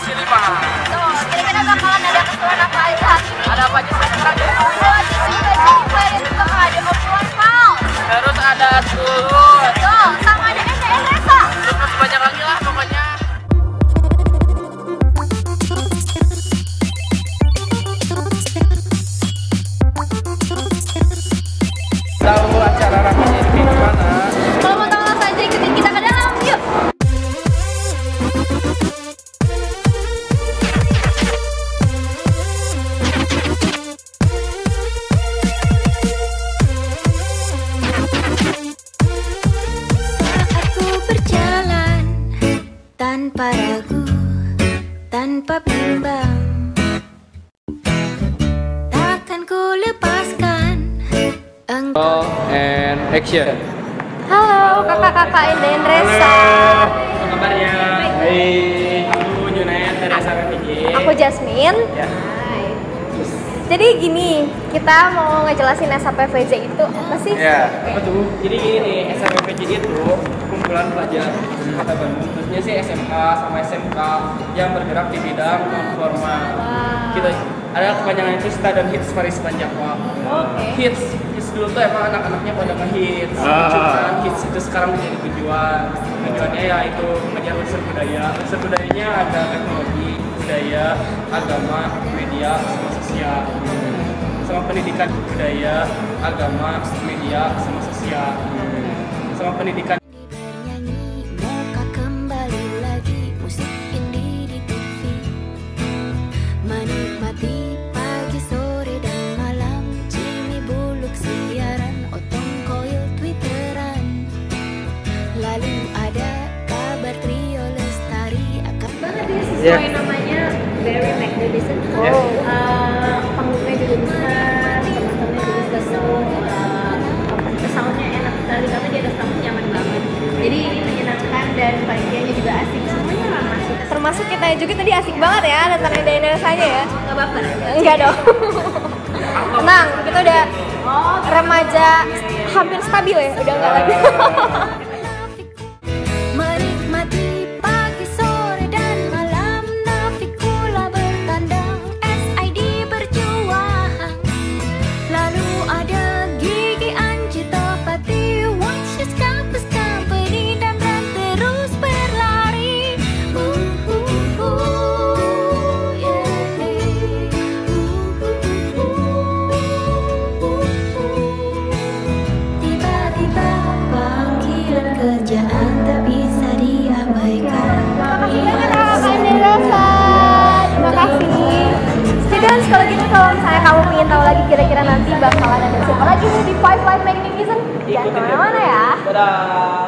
Komisi 5. Tuh, kira-kira bakalan ada keseruan apa aja hari ini? Ada apa aja sekarang ya? Ada obrolan pal. Terus ada Tulus. Tuh, sama ada SDN Resa. Terus banyak lagi lah pokoknya. Tahu acara rapinya di mana? Kalau mau tahu langsung aja ikutin kita ke dalam, yuk. Aku berjalan tanpa ragu, tanpa bimbang. Takkan ku lepaskan engkau. And action. Halo kakak-kakak SDN Resa. Apa kabarnya? Baik. Aku Junaid dari SMPJ. Aku Jasmine. Ya. Hai. Jadi gini, kita mau ngejelasin SHPVJ itu apa sih? Ya, apa tuh? Jadi gini, SMPJ itu kumpulan pelajar Kota Bandung, khususnya sih SMK sama SMK yang bergerak di bidang non-formal. Wow. Kita ada kepanjangan itu STA dan HITS Paris Panjakwa. Oke. HITS dulu tuh emang anak-anaknya pada nge-hits. Cuman HITS itu sekarang menjadi tujuan. Tujuannya ya itu mengajar unsur budaya. Unsur budayanya ada teknologi, budaya, agama, media, sama sosial. Sama pendidikan budaya, agama, media, sama sosial. Sama pendidikan. Bernyanyi, moka kembali lagi musik indie di TV. Menikmati pagi, sore, dan malam. Jimmy Buluk siaran, Otong Koil twitteran. Lalu ada kabar trio Lestari akan Banget dia sesuai namanya Barry McDadison. Panggungnya juga bisa, teman-temannya juga bisa soundnya enak sekali karena dia ada sound nyaman banget. Jadi ini menyenangkan dan panitianya juga asik, semuanya ramah. Termasuk kita juga tadi asik banget ya nonton SDN Resanya ya. Nggak baper? Enggak dong. Tenang, kita udah remaja hampir stabil ya, udah enggak lagi. menikmati pagi, sore, dan malam. Nafikula bertandang, SID berjuang. Lalu ada Gigi Anji Topati, Watches Campus Company, dan Ran terus berlari. Tiba-tiba panggilan kerjaan tak bisa diabaikan. Terima kasih. Students, kalau gitu kalau misalnya kamu ingin tahu lagi kira-kira nanti bakalan ada siapa lagi nih di Five Live Magnificent, jangan kemana-mana ya. Dadah.